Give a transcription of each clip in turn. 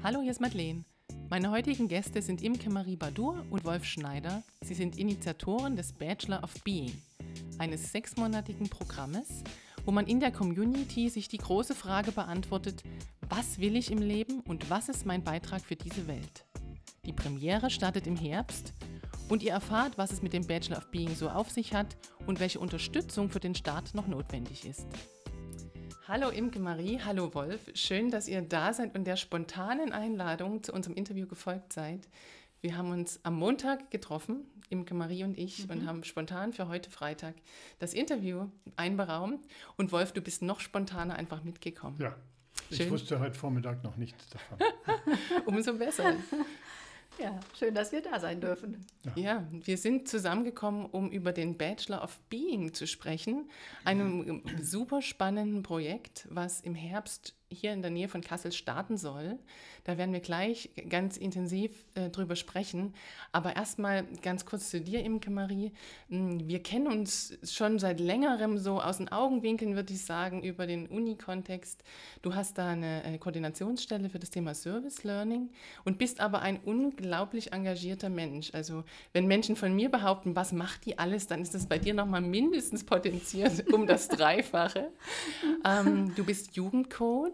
Hallo, hier ist Madeleine. Meine heutigen Gäste sind Imke Marie Badur und Wolf Schneider. Sie sind Initiatoren des Bachelor of Being, eines 6-monatigen Programmes, wo man in der Community sich die große Frage beantwortet: Was will ich im Leben und was ist mein Beitrag für diese Welt? Die Premiere startet im Herbst und ihr erfahrt, was es mit dem Bachelor of Being so auf sich hat und welche Unterstützung für den Start noch notwendig ist. Hallo Imke Marie, hallo Wolf. Schön, dass ihr da seid und der spontanen Einladung zu unserem Interview gefolgt seid. Wir haben uns am Montag getroffen, Imke Marie und ich, und haben spontan für heute Freitag das Interview einberaumt. Und Wolf, du bist noch spontaner einfach mitgekommen. Ja, Schön. Ich wusste heute Vormittag noch nichts davon. Umso besser. Ja, schön, dass wir da sein dürfen. Ja, wir sind zusammengekommen, um über den Bachelor of Being zu sprechen, einem super spannenden Projekt, was im Herbst hier in der Nähe von Kassel starten soll. Da werden wir gleich ganz intensiv drüber sprechen. Aber erstmal ganz kurz zu dir, Imke Marie. Wir kennen uns schon seit längerem so aus den Augenwinkeln, würde ich sagen, über den Uni-Kontext. Du hast da eine Koordinationsstelle für das Thema Service Learning und bist aber ein unglaublich engagierter Mensch. Also wenn Menschen von mir behaupten, was macht die alles, dann ist das bei dir nochmal mindestens potenziert um das Dreifache. Du bist Jugendcoach.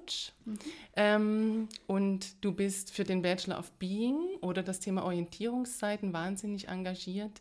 Und du bist für den Bachelor of Being oder das Thema Orientierungszeiten wahnsinnig engagiert.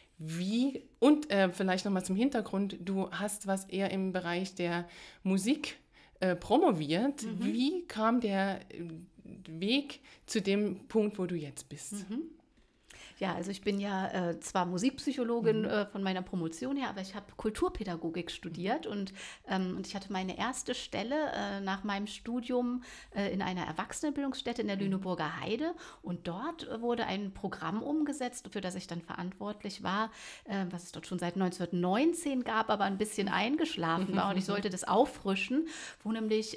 Vielleicht nochmal zum Hintergrund, du hast was eher im Bereich der Musik promoviert. Wie kam der Weg zu dem Punkt, wo du jetzt bist? Ja, also ich bin ja zwar Musikpsychologin von meiner Promotion her, aber ich habe Kulturpädagogik studiert und ich hatte meine erste Stelle nach meinem Studium in einer Erwachsenenbildungsstätte in der Lüneburger Heide und dort wurde ein Programm umgesetzt, für das ich dann verantwortlich war, was es dort schon seit 1919 gab, aber ein bisschen eingeschlafen war und ich sollte das auffrischen, wo nämlich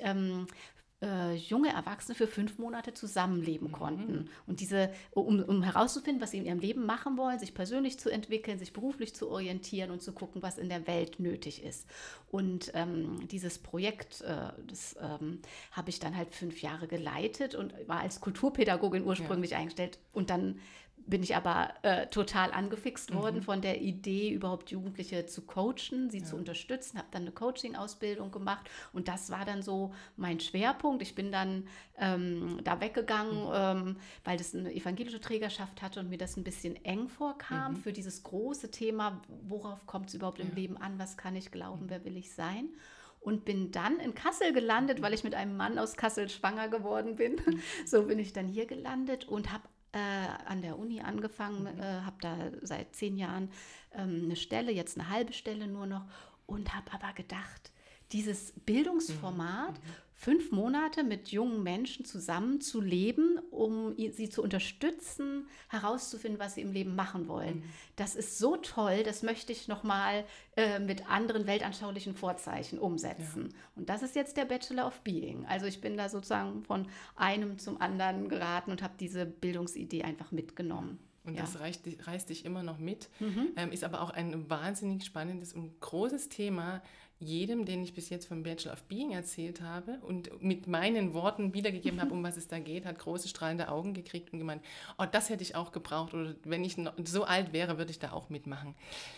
junge Erwachsene für 5 Monate zusammenleben konnten. Und um herauszufinden, was sie in ihrem Leben machen wollen, sich persönlich zu entwickeln, sich beruflich zu orientieren und zu gucken, was in der Welt nötig ist. Und dieses Projekt, das habe ich dann halt 5 Jahre geleitet und war als Kulturpädagogin ursprünglich eingestellt. Und dann bin ich aber total angefixt worden von der Idee, überhaupt Jugendliche zu coachen, sie zu unterstützen, habe dann eine Coaching-Ausbildung gemacht und das war dann so mein Schwerpunkt. Ich bin dann da weggegangen, weil das eine evangelische Trägerschaft hatte und mir das ein bisschen eng vorkam für dieses große Thema, worauf kommt es überhaupt im Leben an, was kann ich glauben, wer will ich sein? Und bin dann in Kassel gelandet, weil ich mit einem Mann aus Kassel schwanger geworden bin. So bin ich dann hier gelandet und habe an der Uni angefangen, habe da seit 10 Jahren eine Stelle, jetzt eine halbe Stelle nur noch und habe aber gedacht, dieses Bildungsformat, 5 Monate mit jungen Menschen zusammen zu leben, um sie zu unterstützen, herauszufinden, was sie im Leben machen wollen. Das ist so toll, das möchte ich nochmal mit anderen weltanschaulichen Vorzeichen umsetzen. Ja. Und das ist jetzt der Bachelor of Being. Also ich bin da sozusagen von einem zum anderen geraten und habe diese Bildungsidee einfach mitgenommen. Und das reißt dich immer noch mit, ist aber auch ein wahnsinnig spannendes und großes Thema. Jedem, den ich bis jetzt vom Bachelor of Being erzählt habe und mit meinen Worten wiedergegeben habe, um was es da geht, hat große strahlende Augen gekriegt und gemeint, oh, das hätte ich auch gebraucht oder wenn ich noch so alt wäre, würde ich da auch mitmachen.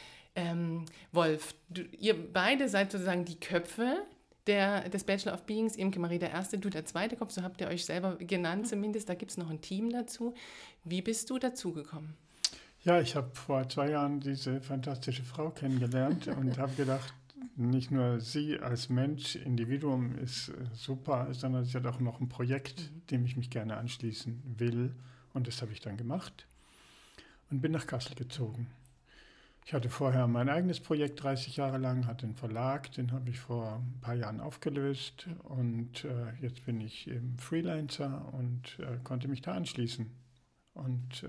Wolf, ihr beide seid sozusagen die Köpfe des Bachelor of Beings, Imke Marie der Erste, du der zweite Kopf, so habt ihr euch selber genannt zumindest, da gibt es noch ein Team dazu. Wie bist du dazugekommen? Ja, ich habe vor 2 Jahren diese fantastische Frau kennengelernt und habe gedacht, nicht nur sie als Mensch, Individuum ist super, sondern sie hat auch noch ein Projekt, dem ich mich gerne anschließen will. Und das habe ich dann gemacht und bin nach Kassel gezogen. Ich hatte vorher mein eigenes Projekt 30 Jahre lang, hatte einen Verlag, den habe ich vor ein paar Jahren aufgelöst und jetzt bin ich eben Freelancer und konnte mich da anschließen. Und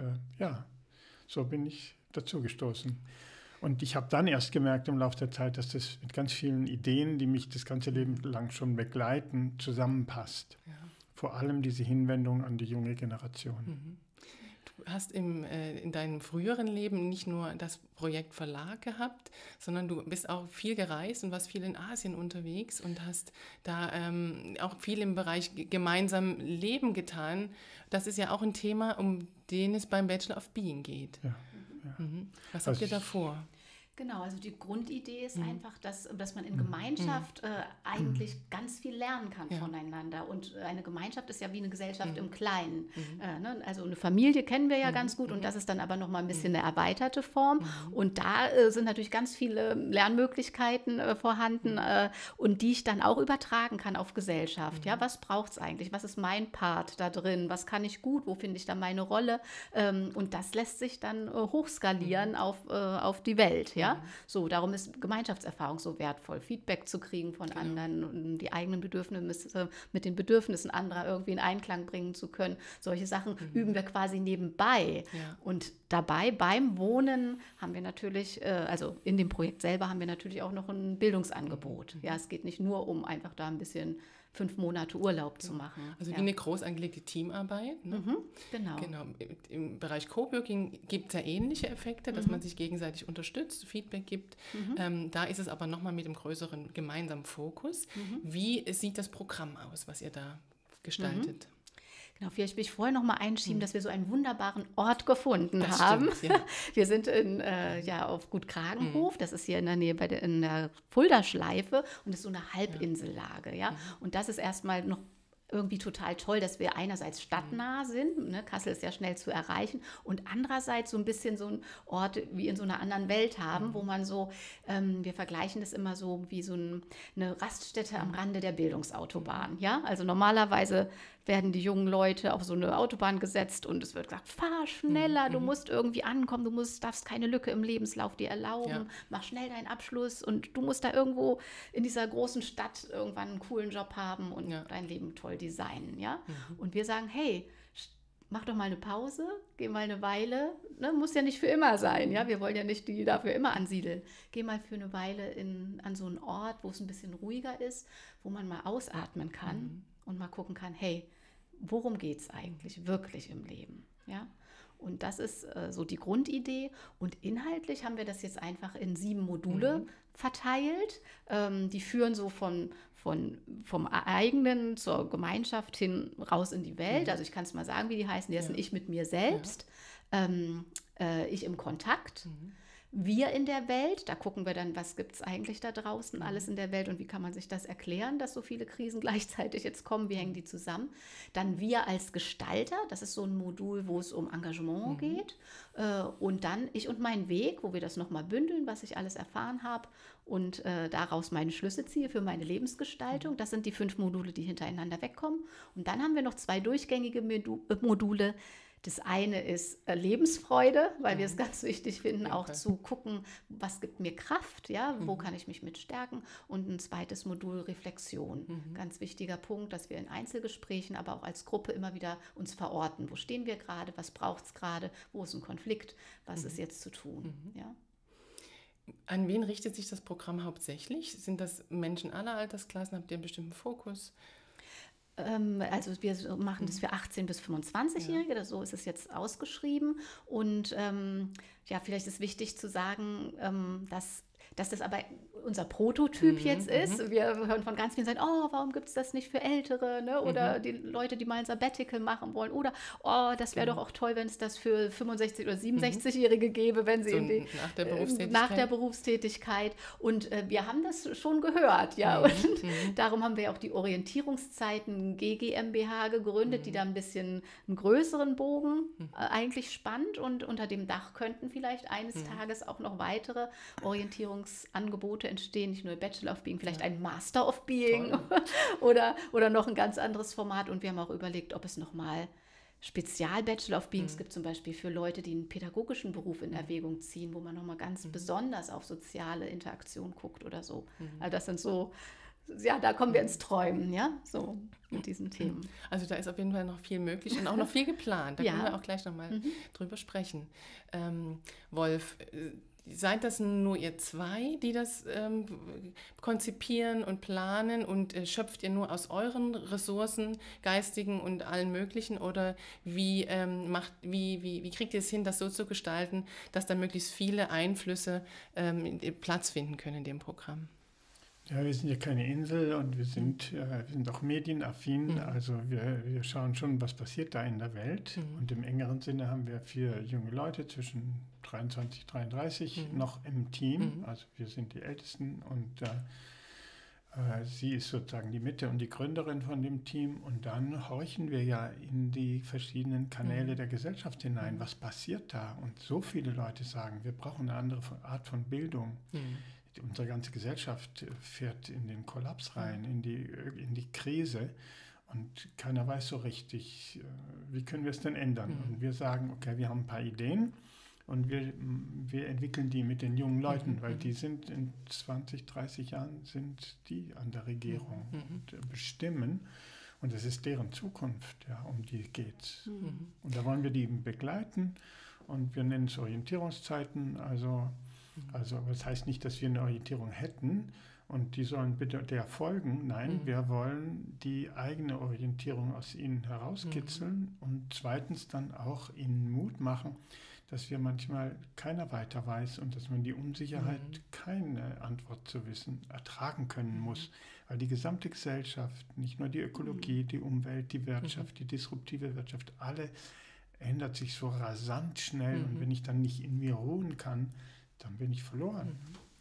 so bin ich dazu gestoßen. Und ich habe dann erst gemerkt im Laufe der Zeit, dass das mit ganz vielen Ideen, die mich das ganze Leben lang schon begleiten, zusammenpasst. Ja. Vor allem diese Hinwendung an die junge Generation. hast in deinem früheren Leben nicht nur das Projekt Verlag gehabt, sondern du bist auch viel gereist und warst viel in Asien unterwegs und hast da auch viel im Bereich gemeinsam Leben getan. Das ist ja auch ein Thema, um den es beim Bachelor of Being geht. Ja. Was habt ihr da vor? Genau, also die Grundidee ist einfach, dass man in Gemeinschaft eigentlich ganz viel lernen kann voneinander. Und eine Gemeinschaft ist ja wie eine Gesellschaft im Kleinen. Ne? Also eine Familie kennen wir ja ganz gut und das ist dann aber nochmal ein bisschen eine erweiterte Form. Und da sind natürlich ganz viele Lernmöglichkeiten vorhanden und die ich dann auch übertragen kann auf Gesellschaft. Ja, was braucht es eigentlich? Was ist mein Part da drin? Was kann ich gut? Wo finde ich dann meine Rolle? Und das lässt sich dann hochskalieren auf die Welt. Ja? So, darum ist Gemeinschaftserfahrung so wertvoll, Feedback zu kriegen von anderen und die eigenen Bedürfnisse mit den Bedürfnissen anderer irgendwie in Einklang bringen zu können. Solche Sachen üben wir quasi nebenbei. Ja. Und dabei, beim Wohnen, haben wir natürlich, also in dem Projekt selber haben wir natürlich auch noch ein Bildungsangebot. Ja, es geht nicht nur um einfach da ein bisschen 5 Monate Urlaub zu machen. Also wie eine groß angelegte Teamarbeit. Ne? Genau. Im Bereich Coworking gibt es ja ähnliche Effekte, dass man sich gegenseitig unterstützt, Feedback gibt. Da ist es aber nochmal mit dem größeren gemeinsamen Fokus. Wie sieht das Programm aus, was ihr da gestaltet? Genau, vielleicht will ich vorher noch mal einschieben, dass wir so einen wunderbaren Ort gefunden haben. Stimmt, ja. Wir sind auf Gut Kragenhof, das ist hier in der Nähe in der Fulda-Schleife und ist so eine Halbinsellage. Ja? Und das ist erstmal noch irgendwie total toll, dass wir einerseits stadtnah sind, ne? Kassel ist ja schnell zu erreichen, und andererseits so ein bisschen so einen Ort wie in so einer anderen Welt haben, wo man so, wir vergleichen das immer so wie so eine Raststätte am Rande der Bildungsautobahn. Ja? Also normalerweise werden die jungen Leute auf so eine Autobahn gesetzt und es wird gesagt, fahr schneller, du musst irgendwie ankommen, darfst keine Lücke im Lebenslauf dir erlauben, mach schnell deinen Abschluss und du musst da irgendwo in dieser großen Stadt irgendwann einen coolen Job haben und dein Leben toll designen. Ja? Und wir sagen, hey, mach doch mal eine Pause, geh mal eine Weile, ne, muss ja nicht für immer sein, ja, wir wollen ja nicht die dafür immer ansiedeln. Geh mal für eine Weile an so einen Ort, wo es ein bisschen ruhiger ist, wo man mal ausatmen kann und mal gucken kann, hey, worum geht es eigentlich wirklich im Leben, ja? Und das ist so die Grundidee. Und inhaltlich haben wir das jetzt einfach in 7 Module verteilt. Die führen so vom eigenen zur Gemeinschaft hin raus in die Welt. Also ich kann es mal sagen, wie die heißen. Die heißen Ich mit mir selbst, Ich im Kontakt, Wir in der Welt. Da gucken wir dann, was gibt es eigentlich da draußen alles in der Welt und wie kann man sich das erklären, dass so viele Krisen gleichzeitig jetzt kommen, wie hängen die zusammen. Dann Wir als Gestalter, das ist so ein Modul, wo es um Engagement geht. Und dann Ich und mein Weg, wo wir das nochmal bündeln, was ich alles erfahren habe und daraus meine Schlüsse ziehe für meine Lebensgestaltung. Das sind die 5 Module, die hintereinander wegkommen. Und dann haben wir noch 2 durchgängige Module. Das eine ist Lebensfreude, weil wir es ganz wichtig finden, auch zu gucken, was gibt mir Kraft, ja, wo kann ich mich mit stärken. Und ein zweites Modul Reflexion. Ganz wichtiger Punkt, dass wir in Einzelgesprächen, aber auch als Gruppe immer wieder uns verorten. Wo stehen wir gerade, was braucht es gerade, wo ist ein Konflikt, was ist jetzt zu tun. Ja. An wen richtet sich das Programm hauptsächlich? Sind das Menschen aller Altersklassen? Habt ihr einen bestimmten Fokus? Also wir machen das für 18- bis 25-Jährige, so ist es jetzt ausgeschrieben. Und vielleicht ist wichtig zu sagen, dass das aber unser Prototyp jetzt ist. Wir hören von ganz vielen Seiten, warum gibt es das nicht für Ältere? Ne? Oder die Leute, die mal ein Sabbatical machen wollen. Oder, das wäre doch auch toll, wenn es das für 65- oder 67-Jährige gäbe, wenn sie so nach der Berufstätigkeit. Und wir haben das schon gehört. Ja? Und darum haben wir ja auch die Orientierungszeiten GGMBH gegründet, die da ein bisschen einen größeren Bogen eigentlich spannt. Und unter dem Dach könnten vielleicht eines Tages auch noch weitere Orientierungsangebote entstehen, nicht nur Bachelor of Being, vielleicht ein Master of Being oder noch ein ganz anderes Format. Und wir haben auch überlegt, ob es nochmal Spezial-Bachelor of Beings gibt, zum Beispiel für Leute, die einen pädagogischen Beruf in Erwägung ziehen, wo man nochmal ganz besonders auf soziale Interaktion guckt oder so. Also das sind so, da kommen wir ins Träumen, ja, so mit diesen Themen. Also da ist auf jeden Fall noch viel möglich und auch noch viel geplant. Da können wir auch gleich nochmal drüber sprechen. Wolf, seid das nur ihr zwei, die das konzipieren und planen und schöpft ihr nur aus euren Ressourcen, geistigen und allen möglichen, oder wie kriegt ihr es hin, das so zu gestalten, dass da möglichst viele Einflüsse Platz finden können in dem Programm? Ja, wir sind ja keine Insel und wir sind auch medienaffin, also wir schauen schon, was passiert da in der Welt. Und im engeren Sinne haben wir 4 junge Leute zwischen 23 und 33 noch im Team, also wir sind die Ältesten und sie ist sozusagen die Mitte und die Gründerin von dem Team, und dann horchen wir ja in die verschiedenen Kanäle der Gesellschaft hinein, was passiert da, und so viele Leute sagen, wir brauchen eine andere Art von Bildung. Unsere ganze Gesellschaft fährt in den Kollaps rein, in die Krise, und keiner weiß so richtig, wie können wir es denn ändern. Und wir sagen, okay, wir haben ein paar Ideen und wir entwickeln die mit den jungen Leuten, weil die sind in 20, 30 Jahren sind die an der Regierung und bestimmen, und es ist deren Zukunft, ja, um die geht's. Und da wollen wir die begleiten, und wir nennen es Orientierungszeiten, also das heißt nicht, dass wir eine Orientierung hätten und die sollen bitte der folgen. Nein, wir wollen die eigene Orientierung aus ihnen herauskitzeln und zweitens dann auch ihnen Mut machen, dass wir manchmal keiner weiter weiß und dass man die Unsicherheit, keine Antwort zu wissen, ertragen können muss. Weil die gesamte Gesellschaft, nicht nur die Ökologie, die Umwelt, die Wirtschaft, die disruptive Wirtschaft, alle ändert sich so rasant schnell, und wenn ich dann nicht in mir ruhen kann, dann bin ich verloren.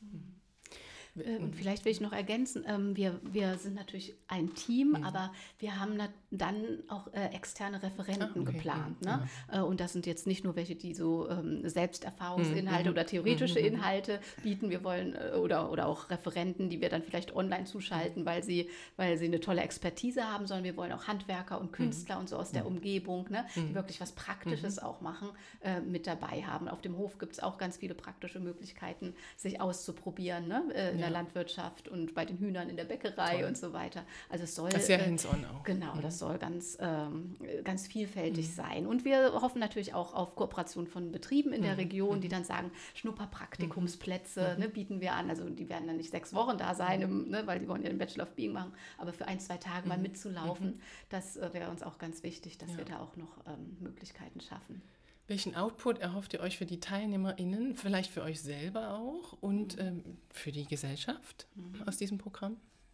Und vielleicht will ich noch ergänzen, wir sind natürlich ein Team, aber wir haben dann auch externe Referenten geplant. Ne? Und das sind jetzt nicht nur welche, die so Selbsterfahrungsinhalte oder theoretische Inhalte bieten. Wir wollen oder auch Referenten, die wir dann vielleicht online zuschalten, weil sie eine tolle Expertise haben, sondern wir wollen auch Handwerker und Künstler und so aus der Umgebung, ne, die wirklich was Praktisches auch machen, mit dabei haben. Auf dem Hof gibt es auch ganz viele praktische Möglichkeiten, sich auszuprobieren, ne? In der Landwirtschaft und bei den Hühnern in der Bäckerei und so weiter. Also es soll... Das ist ja hands-on auch. Genau, das soll ganz vielfältig sein. Und wir hoffen natürlich auch auf Kooperation von Betrieben in der Region, die dann sagen, Schnupperpraktikumsplätze ne, bieten wir an. Also die werden dann nicht 6 Wochen da sein, ne, weil die wollen ja den Bachelor of Being machen, aber für 1, 2 Tage mal mitzulaufen, das wäre uns auch ganz wichtig, dass wir da auch noch Möglichkeiten schaffen. Welchen Output erhofft ihr euch für die TeilnehmerInnen, vielleicht für euch selber auch und für die Gesellschaft aus diesem Programm?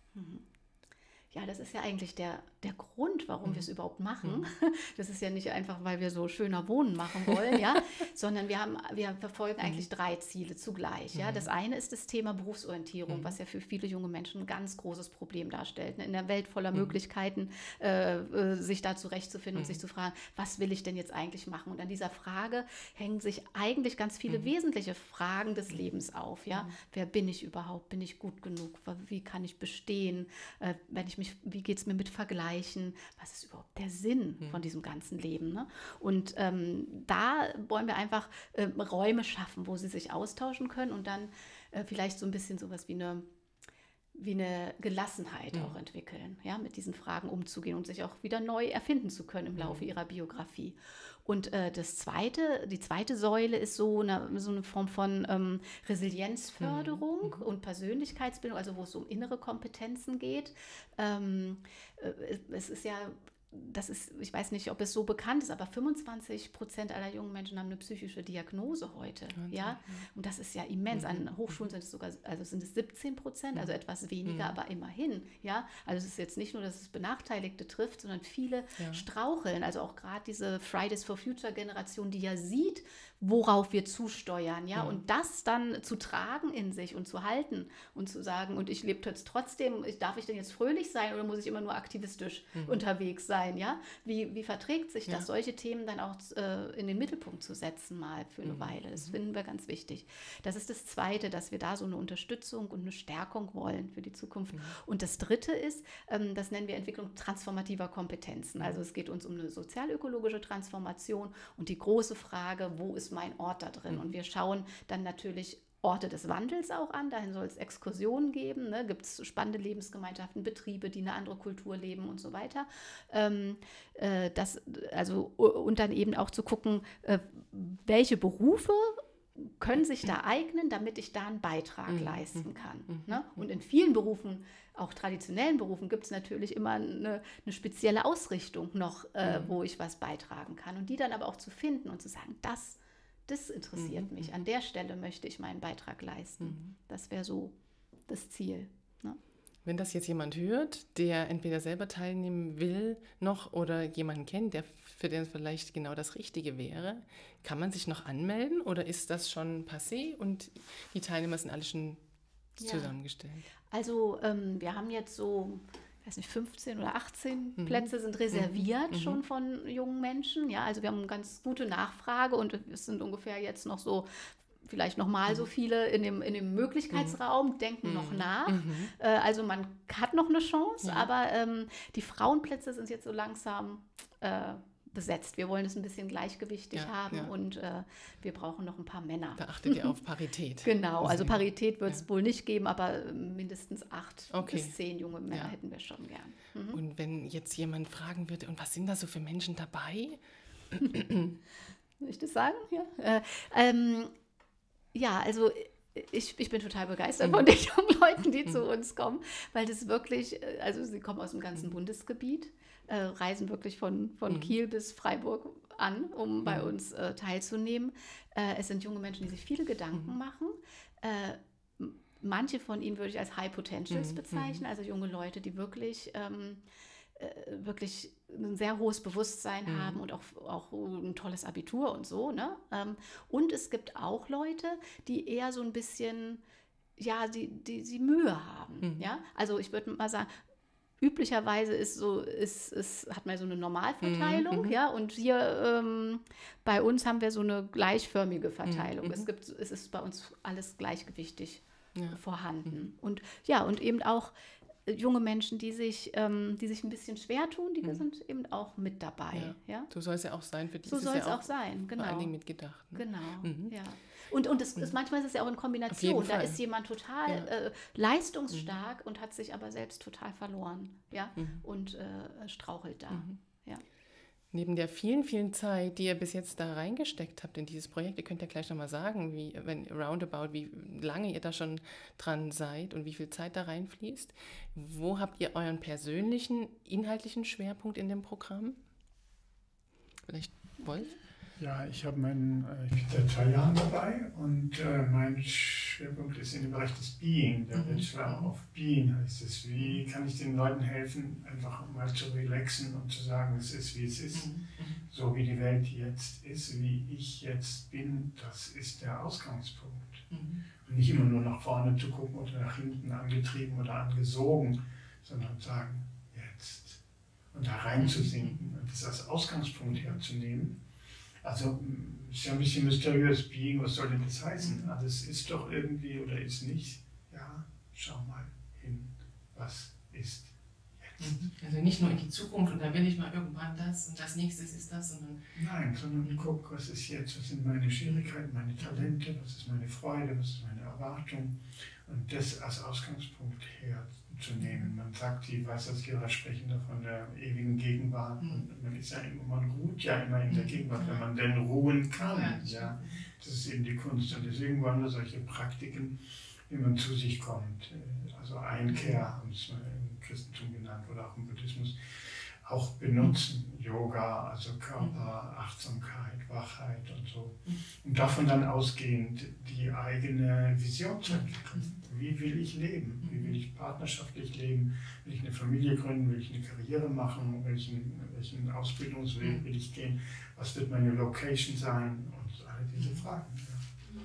Ja, das ist ja eigentlich der Grund, warum wir es überhaupt machen. Das ist ja nicht einfach, weil wir so schöner Wohnen machen wollen, ja, sondern wir verfolgen eigentlich 3 Ziele zugleich. Ja. Das eine ist das Thema Berufsorientierung, was ja für viele junge Menschen ein ganz großes Problem darstellt. In der Welt voller Möglichkeiten, sich da zurechtzufinden und sich zu fragen, was will ich denn jetzt eigentlich machen? Und an dieser Frage hängen sich eigentlich ganz viele wesentliche Fragen des Lebens auf. Ja. Wer bin ich überhaupt? Bin ich gut genug? Wie kann ich bestehen? Wie geht es mir mit Vergleichen? Was ist überhaupt der Sinn von diesem ganzen Leben? Ne? Und da wollen wir einfach Räume schaffen, wo sie sich austauschen können und dann vielleicht so ein bisschen sowas wie eine Gelassenheit auch entwickeln, ja, mit diesen Fragen umzugehen und sich auch wieder neu erfinden zu können im Laufe ihrer Biografie. Und die zweite Säule ist so eine Form von Resilienzförderung und Persönlichkeitsbildung, also wo es um innere Kompetenzen geht. Es ist ja... ich weiß nicht, ob es so bekannt ist, aber 25% aller jungen Menschen haben eine psychische Diagnose heute. Ja? Und das ist ja immens. An Hochschulen sind es 17%, also etwas weniger, aber immerhin. Ja? Also es ist jetzt nicht nur, dass es Benachteiligte trifft, sondern viele straucheln. Also auch gerade diese Fridays for Future Generation, die ja sieht, worauf wir zusteuern. Ja? Und das dann zu tragen in sich und zu halten und zu sagen, und ich lebe jetzt trotzdem, darf ich denn jetzt fröhlich sein oder muss ich immer nur aktivistisch unterwegs sein? Ja? Wie verträgt sich das, solche Themen dann auch in den Mittelpunkt zu setzen mal für eine Weile? Das finden wir ganz wichtig. Das ist das Zweite, dass wir da so eine Unterstützung und eine Stärkung wollen für die Zukunft. Und das Dritte ist, das nennen wir Entwicklung transformativer Kompetenzen. Also es geht uns um eine sozialökologische Transformation und die große Frage, wo ist mein Ort da drin? Und wir schauen dann natürlich Orte des Wandels auch an, dahin soll es Exkursionen geben, ne? Gibt es spannende Lebensgemeinschaften, Betriebe, die eine andere Kultur leben und so weiter. Und dann eben auch zu gucken, welche Berufe können sich da eignen, damit ich da einen Beitrag leisten kann. Ne? Und in vielen Berufen, auch traditionellen Berufen, gibt es natürlich immer eine spezielle Ausrichtung noch, wo ich was beitragen kann. Und die dann aber auch zu finden und zu sagen, das interessiert mich, an der Stelle möchte ich meinen Beitrag leisten. Das wäre so das Ziel. Ne? Wenn das jetzt jemand hört, der entweder selber teilnehmen will noch oder jemanden kennt, für den es vielleicht genau das Richtige wäre, kann man sich noch anmelden oder ist das schon passé und die Teilnehmer sind alle schon zusammengestellt? Also wir haben jetzt so, ich weiß nicht, 15 oder 18 Plätze sind reserviert schon von jungen Menschen. Ja, also wir haben eine ganz gute Nachfrage und es sind ungefähr jetzt noch so vielleicht noch mal so viele in dem Möglichkeitsraum, denken noch nach. Also man hat noch eine Chance, aber die Frauenplätze sind jetzt so langsam besetzt. Wir wollen es ein bisschen gleichgewichtig haben und wir brauchen noch ein paar Männer. Da achtet ihr auf Parität. Genau, also Parität wird es wohl nicht geben, aber mindestens 8 bis 10 junge Männer hätten wir schon gern. Und wenn jetzt jemand fragen würde, und was sind da so für Menschen dabei? Soll ich das sagen? Ja, also ich bin total begeistert von den jungen Leuten, die zu uns kommen, weil das wirklich, also sie kommen aus dem ganzen Bundesgebiet, reisen wirklich von Kiel bis Freiburg an, um bei uns teilzunehmen. Es sind junge Menschen, die sich viele Gedanken machen. Manche von ihnen würde ich als High Potentials bezeichnen, also junge Leute, die wirklich ein sehr hohes Bewusstsein haben und auch ein tolles Abitur und so. Ne? Und es gibt auch Leute, die eher so ein bisschen, die Mühe haben. Ja? Also ich würde mal sagen, üblicherweise hat man so eine Normalverteilung, und hier bei uns haben wir so eine gleichförmige Verteilung. Es ist bei uns alles gleichgewichtig vorhanden. Und eben auch junge Menschen, die sich ein bisschen schwer tun, die sind eben auch mit dabei. Ja. So soll es ja auch sein. Für die so soll es auch sein, genau. Vor allen Dingen mitgedacht. Ne? Genau, ja. Und manchmal ist es ja auch in Kombination. Da ist jemand total leistungsstark und hat sich aber selbst total verloren, und strauchelt da. Ja. Neben der vielen, vielen Zeit, die ihr bis jetzt da reingesteckt habt in dieses Projekt, ihr könnt ja gleich nochmal sagen, wie lange ihr da schon dran seid und wie viel Zeit da reinfließt. Wo habt ihr euren persönlichen, inhaltlichen Schwerpunkt in dem Programm? Vielleicht Wolf? Ja, ich bin seit 2 Jahren dabei und mein Schwerpunkt ist in dem Bereich des Being, der Bachelor of Being heißt es. Wie kann ich den Leuten helfen, einfach mal zu relaxen und zu sagen, es ist, wie es ist, so wie die Welt jetzt ist, wie ich jetzt bin, das ist der Ausgangspunkt. Und nicht immer nur nach vorne zu gucken oder nach hinten angetrieben oder angesogen, sondern sagen, jetzt. Und da reinzusinken und das als Ausgangspunkt herzunehmen. Also, es ist ja ein bisschen mysteriös, Being, was soll denn das heißen? Alles ist doch irgendwie oder ist nicht. Ja, schau mal hin, was ist jetzt. Also nicht nur in die Zukunft und da will ich mal irgendwann das und das nächste ist das, sondern... Nein, sondern guck, was ist jetzt, was sind meine Schwierigkeiten, meine Talente, was ist meine Freude, was ist meine Erwartung und das als Ausgangspunkt herzunehmen. Man sagt, die Weisheitslehrer sprechen da von der ewigen Gegenwart und man ruht ja immer in der Gegenwart, wenn man denn ruhen kann. Ja, das ist eben die Kunst und deswegen wollen wir solche Praktiken, wie man zu sich kommt, also Einkehr, haben es im Christentum genannt oder auch im Buddhismus, auch benutzen. Yoga, also Körper, Achtsamkeit, Wachheit und so. Und davon dann ausgehend die eigene Vision zu entwickeln. Wie will ich leben? Wie will ich partnerschaftlich leben? Will ich eine Familie gründen? Will ich eine Karriere machen? Welchen Ausbildungsweg will ich gehen? Was wird meine Location sein? Und all diese Fragen. Ja.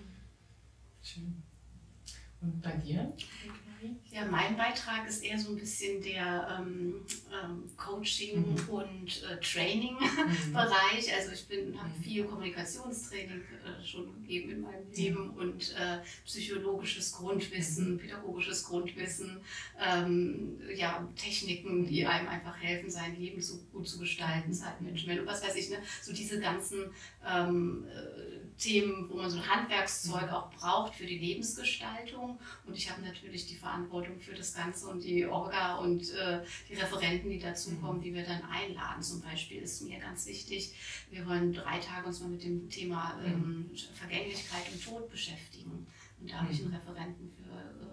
Schön. Und bei dir? Ja, mein Beitrag ist eher so ein bisschen der Coaching- und Training-Bereich. Also ich habe viel Kommunikationstraining schon gegeben in meinem Leben und psychologisches Grundwissen, pädagogisches Grundwissen, Techniken, die einem einfach helfen, sein Leben so gut zu gestalten, Zeitmanagement und was weiß ich, ne? So diese ganzen Themen, wo man so ein Handwerkszeug auch braucht für die Lebensgestaltung. Und ich habe natürlich die Verantwortung Verantwortung für das Ganze und die Orga und die Referenten, die dazukommen, die wir dann einladen. Zum Beispiel ist mir ganz wichtig, wir wollen 3 Tage uns mal mit dem Thema Vergänglichkeit und Tod beschäftigen. Und da habe ich einen Referenten für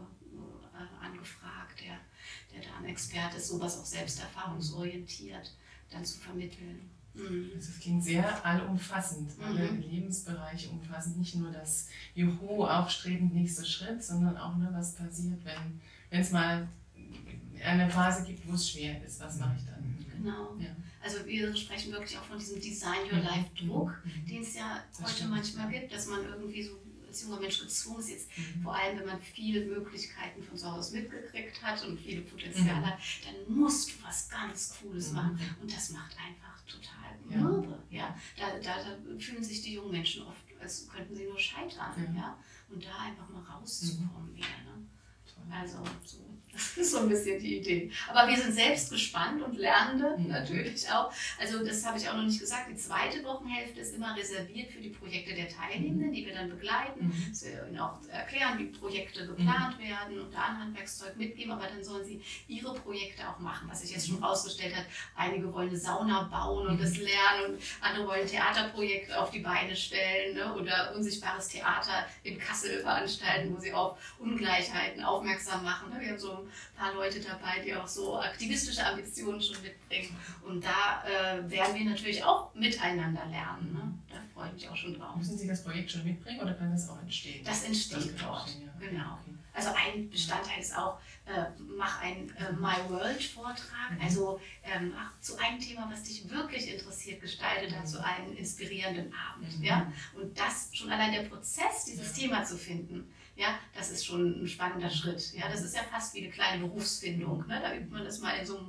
angefragt, der da ein Experte ist, sowas auch selbsterfahrungsorientiert dann zu vermitteln. Das klingt sehr allumfassend, alle Lebensbereiche umfassend, nicht nur das Juhu, aufstrebend, nächster Schritt, sondern auch nur, was passiert, wenn es mal eine Phase gibt, wo es schwer ist, was mache ich dann? Genau. Ja. Also wir sprechen wirklich auch von diesem Design Your Life Druck, den es ja heute manchmal gibt, dass man irgendwie so als junger Mensch gezwungen ist, jetzt vor allem, wenn man viele Möglichkeiten von zu Hause mitgekriegt hat und viele Potenziale hat, dann musst du was ganz Cooles machen. Und das macht einfach total mürbe. Ja. Da fühlen sich die jungen Menschen oft, als könnten sie nur scheitern. Ja. Und da einfach mal rauszukommen wieder. Ne? Also so. Das ist so ein bisschen die Idee. Aber wir sind selbst gespannt und Lernende natürlich auch. Also das habe ich auch noch nicht gesagt. Die zweite Wochenhälfte ist immer reserviert für die Projekte der Teilnehmenden, die wir dann begleiten. Dass wir ihnen auch erklären, wie Projekte geplant werden und da ein Handwerkszeug mitgeben. Aber dann sollen sie ihre Projekte auch machen. Was sich jetzt schon rausgestellt hat, einige wollen eine Sauna bauen und das lernen und andere wollen ein Theaterprojekt auf die Beine stellen, ne? Oder unsichtbares Theater in Kassel veranstalten, wo sie auf Ungleichheiten aufmerksam machen. Ne? Wir haben so ein paar Leute dabei, die auch so aktivistische Ambitionen schon mitbringen. Und da werden wir natürlich auch miteinander lernen. Ne? Da freue ich mich auch schon drauf. Müssen Sie das Projekt schon mitbringen oder kann das auch entstehen? Das entsteht dort, genau. Also ein Bestandteil ist auch, mach einen My World Vortrag, also zu einem Thema, was dich wirklich interessiert, gestalte dazu einen inspirierenden Abend. Ja? Und das schon allein der Prozess, dieses Thema zu finden, ja, das ist schon ein spannender Schritt. Ja, das ist ja fast wie eine kleine Berufsfindung. Ne? Da übt man das mal in so einem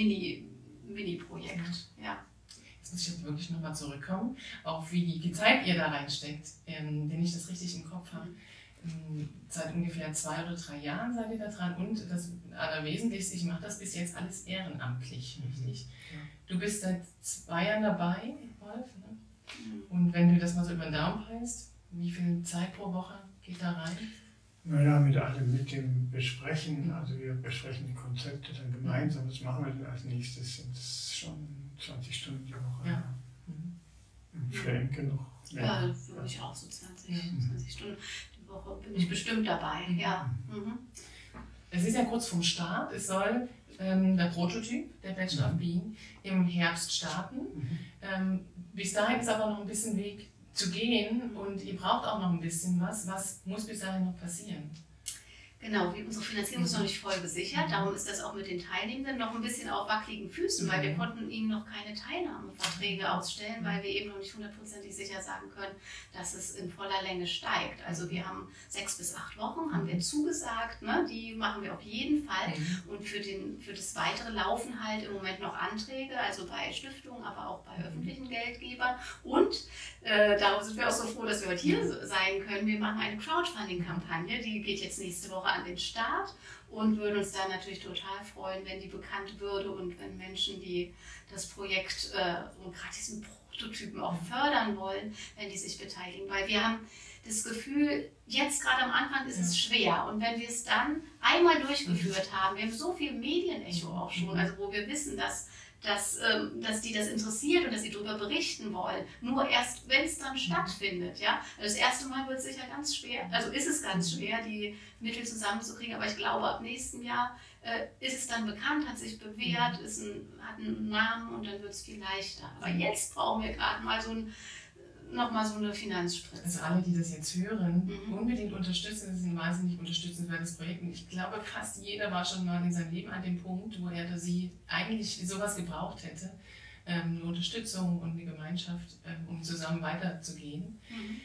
Mini-Projekt. Ja. Jetzt muss ich jetzt wirklich nochmal zurückkommen, auf wie viel Zeit ihr da reinsteckt, wenn ich das richtig im Kopf habe. Seit ungefähr 2 oder 3 Jahren seid ihr da dran und das Allerwesentlichste, ich mache das bis jetzt alles ehrenamtlich, richtig? Ja. Du bist seit 2 Jahren dabei, Wolf, ne? Und wenn du das mal so über den Daumen peilst, wie viel Zeit pro Woche geht da rein? Naja, mit dem Besprechen, also wir besprechen die Konzepte dann gemeinsam, was machen wir denn als nächstes, sind es schon 20 Stunden die Woche. Ja. Für Enke noch. Ja, für mich auch so 20 Stunden die Woche bin ich bestimmt dabei, ja. Es ist ja kurz vorm Start, es soll der Prototyp, der Bachelor of Being, im Herbst starten. Bis dahin ist aber noch ein bisschen Weg zu gehen und ihr braucht auch noch ein bisschen was. Was muss bis dahin noch passieren? Genau, unsere Finanzierung ist noch nicht voll gesichert, darum ist das auch mit den Teilnehmenden noch ein bisschen auf wackeligen Füßen, weil wir konnten ihnen noch keine Teilnahmeverträge ausstellen, weil wir eben noch nicht 100%ig sicher sagen können, dass es in voller Länge steigt. Also wir haben 6 bis 8 Wochen, haben wir zugesagt, ne? Die machen wir auf jeden Fall und für das Weitere laufen halt im Moment noch Anträge, also bei Stiftungen, aber auch bei öffentlichen Geldgebern und darum sind wir auch so froh, dass wir heute hier sein können. Wir machen eine Crowdfunding-Kampagne, die geht jetzt nächste Woche an den Start und würden uns da natürlich total freuen, wenn die bekannt würde und wenn Menschen, die das Projekt und gerade diesen Prototypen auch fördern wollen, wenn die sich beteiligen. Weil wir haben das Gefühl, jetzt gerade am Anfang ist es schwer und wenn wir es dann einmal durchgeführt haben, wir haben so viel Medienecho auch schon, also wo wir wissen, dass die das interessiert und dass sie darüber berichten wollen. Nur erst, wenn es dann stattfindet. Ja? Also das erste Mal wird es sicher ganz schwer, also ist es ganz schwer, die Mittel zusammenzukriegen, aber ich glaube, ab nächstem Jahr ist es dann bekannt, hat sich bewährt, hat einen Namen und dann wird es viel leichter. Aber jetzt brauchen wir gerade mal nochmal so eine Finanzspritze. Also alle, die das jetzt hören, unbedingt unterstützen. Das ist ein wahnsinnig unterstützenswertes Projekt. Und ich glaube, fast jeder war schon mal in seinem Leben an dem Punkt, wo er oder sie eigentlich sowas gebraucht hätte. Eine Unterstützung und eine Gemeinschaft, um zusammen weiterzugehen.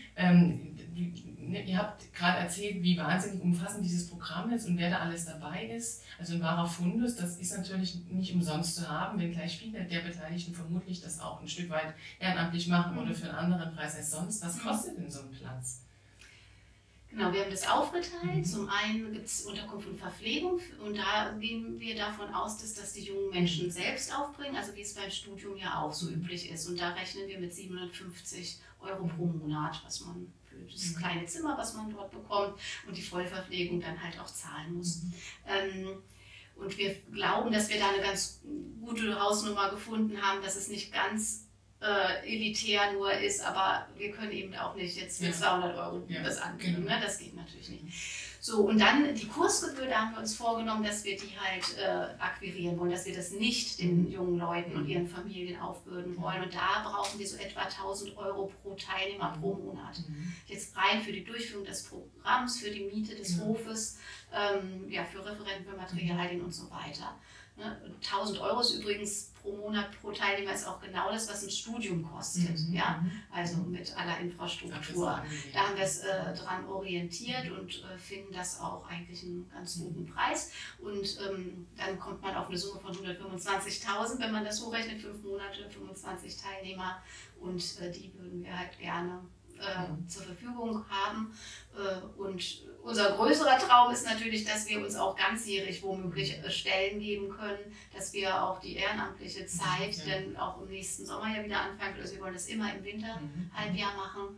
Ihr habt gerade erzählt, wie wahnsinnig umfassend dieses Programm ist und wer da alles dabei ist. Also ein wahrer Fundus, das ist natürlich nicht umsonst zu haben, wenngleich viele der Beteiligten vermutlich das auch ein Stück weit ehrenamtlich machen oder für einen anderen Preis als sonst. Was kostet denn so ein Platz? Genau, wir haben das aufgeteilt. Zum einen gibt es Unterkunft und Verpflegung und da gehen wir davon aus, dass das die jungen Menschen selbst aufbringen, also wie es beim Studium ja auch so üblich ist. Und da rechnen wir mit 750 € pro Monat, was man für das kleine Zimmer, was man dort bekommt und die Vollverpflegung dann halt auch zahlen muss. Und wir glauben, dass wir da eine ganz gute Hausnummer gefunden haben, dass es nicht ganz elitär nur ist, aber wir können eben auch nicht jetzt für 200 € das anbieten, ne? Das geht natürlich nicht. So, und dann die Kursgebühr, da haben wir uns vorgenommen, dass wir die halt akquirieren wollen, dass wir das nicht den jungen Leuten und ihren Familien aufbürden wollen. Und da brauchen wir so etwa 1.000 € pro Teilnehmer pro Monat. Jetzt rein für die Durchführung des Programms, für die Miete des Hofes, für Referenten, für Materialien und so weiter. 1.000 € ist übrigens pro Monat pro Teilnehmer ist auch genau das, was ein Studium kostet, ja, also mit aller Infrastruktur. Da haben wir es dran orientiert und finden das auch eigentlich einen ganz guten Preis. Und dann kommt man auf eine Summe von 125.000, wenn man das hochrechnet, 5 Monate, 25 Teilnehmer und die würden wir halt gerne zur Verfügung haben. Und unser größerer Traum ist natürlich, dass wir uns auch ganzjährig womöglich Stellen geben können, dass wir auch die ehrenamtliche Zeit dann auch im nächsten Sommer ja wieder anfangen. Also wir wollen das immer im Winterhalbjahr machen,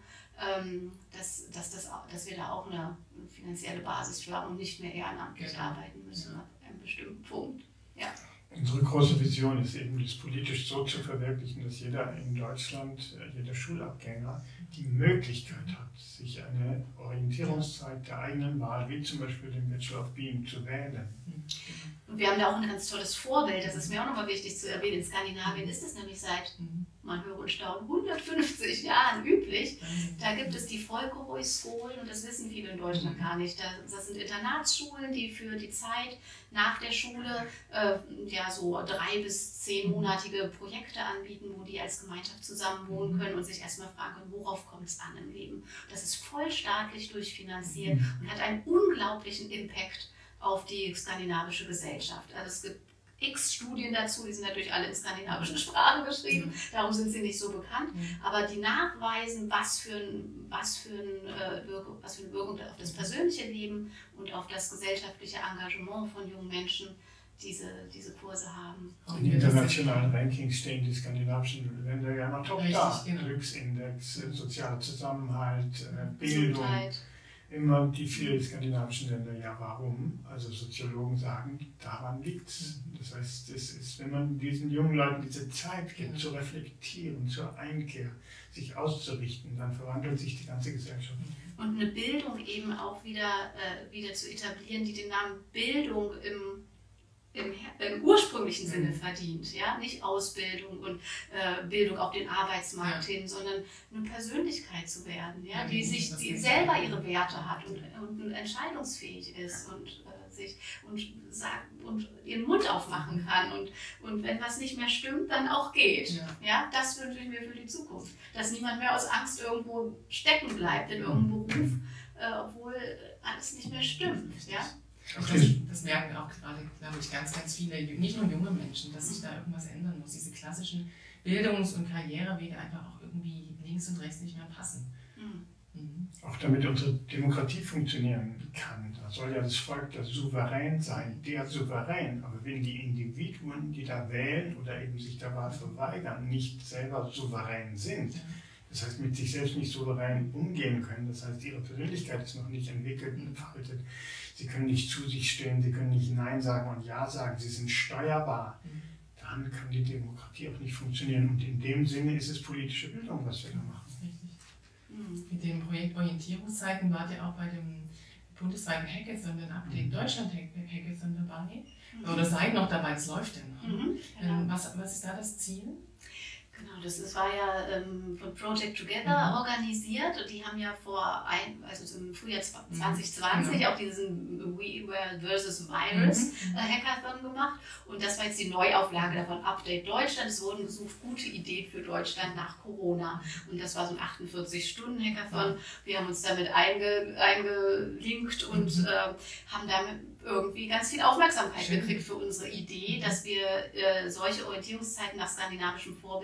dass wir da auch eine finanzielle Basis für haben und nicht mehr ehrenamtlich arbeiten müssen ab einem bestimmten Punkt. Ja. Unsere große Vision ist eben, das politisch so zu verwirklichen, dass jeder in Deutschland, jeder Schulabgänger, die Möglichkeit hat, sich eine Orientierungszeit der eigenen Wahl, wie zum Beispiel den Bachelor of Being, zu wählen. Und wir haben da auch ein ganz tolles Vorbild, das ist mir auch nochmal wichtig zu erwähnen. In Skandinavien ist es nämlich seit, man höre und staune, 150 Jahren üblich. Da gibt es die Folkerøy-Skolen und das wissen viele in Deutschland gar nicht. Das sind Internatsschulen, die für die Zeit nach der Schule so 3- bis 10-monatige Projekte anbieten, wo die als Gemeinschaft zusammen wohnen können und sich erstmal fragen können, worauf kommt es an im Leben. Das ist voll staatlich durchfinanziert und hat einen unglaublichen Impact auf die skandinavische Gesellschaft. Also es gibt x Studien dazu, die sind natürlich alle in skandinavischen Sprachen geschrieben, darum sind sie nicht so bekannt, aber die nachweisen, was für eine Wirkung auf das persönliche Leben und auf das gesellschaftliche Engagement von jungen Menschen diese Kurse haben. In internationalen Rankings stehen die skandinavischen Länder ja noch top da. Glücksindex, sozialer Zusammenhalt, Bildung. Gesundheit. Immer die vielen skandinavischen Länder, ja warum? Also Soziologen sagen, daran liegt es. Das heißt, es ist, wenn man diesen jungen Leuten diese Zeit gibt, zu reflektieren, zur Einkehr, sich auszurichten, dann verwandelt sich die ganze Gesellschaft. Und eine Bildung eben auch wieder zu etablieren, die den Namen Bildung im ursprünglichen Sinne verdient, ja, nicht Ausbildung und Bildung auf den Arbeitsmarkt hin, sondern eine Persönlichkeit zu werden, ja, die selber ihre Werte hat und entscheidungsfähig ist und ihren Mund aufmachen kann und wenn was nicht mehr stimmt, dann auch geht. Ja, das wünsche ich mir für die Zukunft, dass niemand mehr aus Angst irgendwo stecken bleibt in irgendeinem Beruf, obwohl alles nicht mehr stimmt. Ja. Das merken auch gerade, glaube ich, ganz, ganz viele, nicht nur junge Menschen, dass sich da irgendwas ändern muss. Diese klassischen Bildungs- und Karrierewege einfach auch irgendwie links und rechts nicht mehr passen. Auch damit unsere Demokratie funktionieren kann. Da soll ja das Volk das Souverän sein, der Souverän. Aber wenn die Individuen, die da wählen oder eben sich der Wahl verweigern, nicht selber souverän sind, das heißt mit sich selbst nicht souverän umgehen können, das heißt ihre Persönlichkeit ist noch nicht entwickelt und entfaltet, sie können nicht zu sich stehen, sie können nicht Nein sagen und Ja sagen, sie sind steuerbar, dann kann die Demokratie auch nicht funktionieren. Und in dem Sinne ist es politische Bildung, was wir da machen. Richtig. Mit dem Projekt Orientierungszeiten wart ihr auch bei dem bundesweiten Hackathon, den Update Deutschland Hackathon dabei. Oder seid noch dabei, es läuft ja noch. Genau. Was ist da das Ziel? Genau, das war ja von Project Together organisiert und die haben ja im Frühjahr 2020 auch diesen We Were versus Virus Hackathon gemacht und das war jetzt die Neuauflage davon, Update Deutschland. Es wurden gesucht, gute Ideen für Deutschland nach Corona und das war so ein 48-Stunden-Hackathon. Wir haben uns damit eingelinkt und haben damit irgendwie ganz viel Aufmerksamkeit gekriegt für unsere Idee, dass wir solche Orientierungszeiten nach skandinavischem Vorbild in Deutschland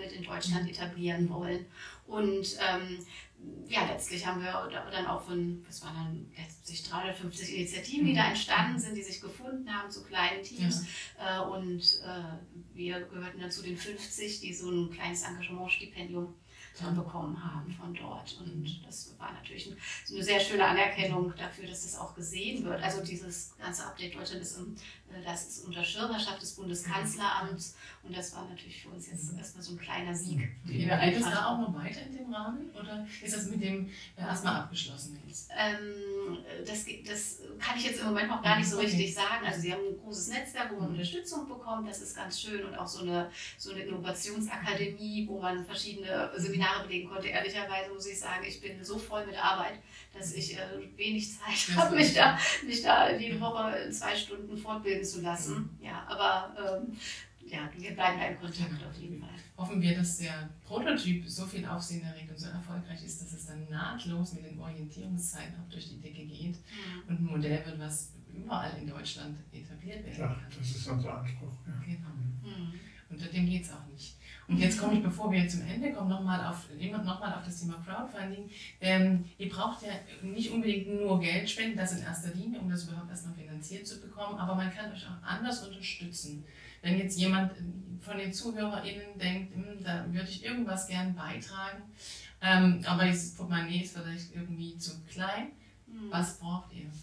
Deutschland etablieren wollen. Und ja, letztlich haben wir dann auch von, was waren dann letztlich 350 Initiativen, die da entstanden sind, die sich gefunden haben zu kleinen Teams. Und wir gehörten dann zu den 50, die so ein kleines Engagementstipendium dann bekommen haben von dort. Und das war natürlich eine sehr schöne Anerkennung dafür, dass das auch gesehen wird. Also dieses ganze Update Deutschland ist, das ist unter Schirmherrschaft des Bundeskanzleramts und das war natürlich für uns jetzt erstmal so ein kleiner Sieg. Geht das da auch noch weiter in dem Rahmen oder ist das mit dem erstmal abgeschlossen jetzt? Das kann ich jetzt im Moment noch gar nicht so richtig sagen. Also sie haben ein großes Netzwerk, wo man Unterstützung bekommt, das ist ganz schön und auch so eine Innovationsakademie, wo man verschiedene Seminare belegen konnte. Ehrlicherweise muss ich sagen, ich bin so voll mit Arbeit, dass ich wenig Zeit habe, mich da jede Woche 2 Stunden fortbilden zu lassen. Ja, aber ja, wir bleiben da in Kontakt auf jeden Fall. Hoffen wir, dass der Prototyp so viel Aufsehen erregt und so erfolgreich ist, dass es dann nahtlos mit den Orientierungszeiten auch durch die Decke geht und ein Modell wird, was überall in Deutschland etabliert werden kann. Ja, das ist unser Anspruch. Ja. Genau. Unter dem geht es auch nicht. Und jetzt komme ich, bevor wir zum Ende kommen, nochmal auf das Thema Crowdfunding. Ihr braucht ja nicht unbedingt nur Geld spenden, das in erster Linie, um das überhaupt erstmal finanziert zu bekommen, aber man kann euch auch anders unterstützen. Wenn jetzt jemand von den ZuhörerInnen denkt, da würde ich irgendwas gern beitragen, aber dieses Portemonnaie ist vielleicht irgendwie zu klein, was braucht ihr?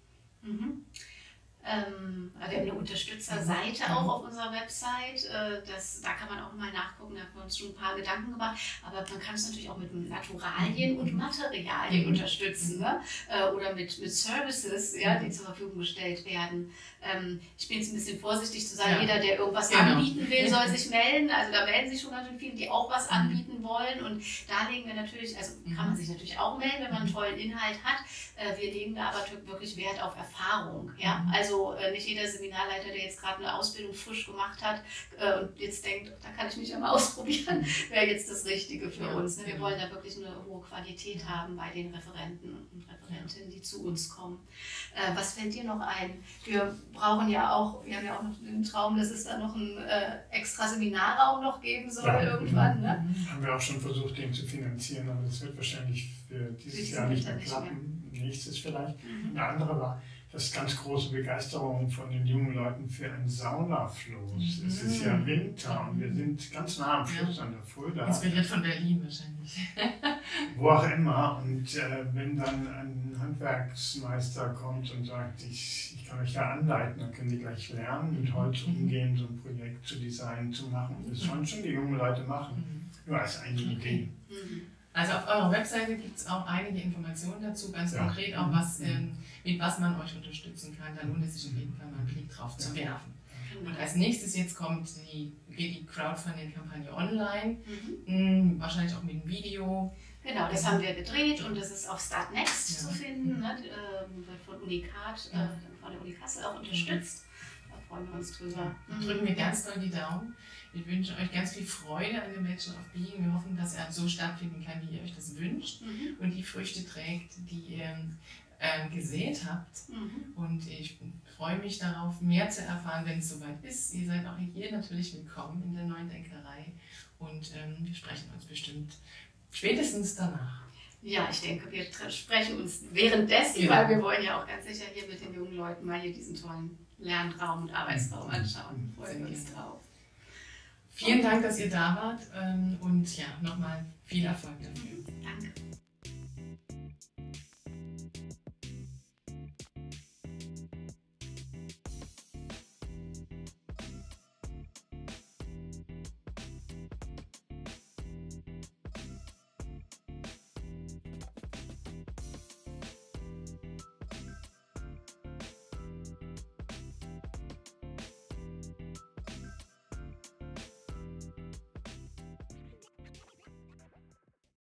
Wir haben eine Unterstützerseite auch auf unserer Website. Da kann man auch mal nachgucken, da haben wir uns schon ein paar Gedanken gemacht. Aber man kann es natürlich auch mit Naturalien und Materialien unterstützen, ne? Oder mit Services, ja, die zur Verfügung gestellt werden. Ich bin jetzt ein bisschen vorsichtig zu sagen, jeder, der irgendwas anbieten will, soll sich melden. Also da melden sich schon ganz viele, die auch was anbieten wollen. Und da legen wir natürlich, also kann man sich natürlich auch melden, wenn man einen tollen Inhalt hat. Wir legen da aber wirklich Wert auf Erfahrung. Ja? Also nicht jeder Seminarleiter, der jetzt gerade eine Ausbildung frisch gemacht hat und jetzt denkt, da kann ich mich ja mal ausprobieren, wäre jetzt das Richtige für uns. Wir wollen da wirklich eine hohe Qualität haben bei den Referenten und Referentinnen, die zu uns kommen. Was fällt dir noch ein? Wir haben ja auch noch den Traum, dass es da noch einen extra Seminarraum noch geben soll irgendwann. Ne? Haben wir auch schon versucht, den zu finanzieren, aber das wird wahrscheinlich für dieses Jahr nicht mehr klappen. Nächstes vielleicht. Eine andere war, das ganz große Begeisterung von den jungen Leuten für einen Saunafluss. Es ist ja Winter und wir sind ganz nah am Fluss an der Fulda. Inspiriert von Berlin wahrscheinlich. Wo auch immer. Und wenn dann ein Handwerksmeister kommt und sagt, ich kann euch da anleiten, dann können die gleich lernen, mit Holz umgehen, so ein Projekt zu designen, zu machen. Das sollen schon die jungen Leute machen. Nur als eine Idee. Also auf eurer Webseite gibt es auch einige Informationen dazu, ganz konkret auch, mit was man euch unterstützen kann. Da lohnt es sich auf jeden Fall mal einen Blick drauf zu werfen. Und als nächstes jetzt geht die Crowdfunding-Kampagne online, wahrscheinlich auch mit einem Video. Genau, das haben wir gedreht und das ist auf Startnext zu finden, ne? Wird von Unicat, von der Uni Kassel auch unterstützt. Da freuen wir uns drüber. Drücken wir ganz doll die Daumen. Wir wünschen euch ganz viel Freude an dem Bachelor of Being. Wir hoffen, dass er so stattfinden kann, wie ihr euch das wünscht und die Früchte trägt, die ihr gesät habt. Und ich freue mich darauf, mehr zu erfahren, wenn es soweit ist. Ihr seid auch hier natürlich willkommen in der Neuen Denkerei und wir sprechen uns bestimmt spätestens danach. Ja, ich denke, wir sprechen uns währenddessen, weil wir wollen ja auch ganz sicher hier mit den jungen Leuten mal hier diesen tollen Lernraum und Arbeitsraum anschauen. Freuen wir uns drauf. Vielen Dank, dass ihr da wart und ja, nochmal viel Erfolg dafür. Danke.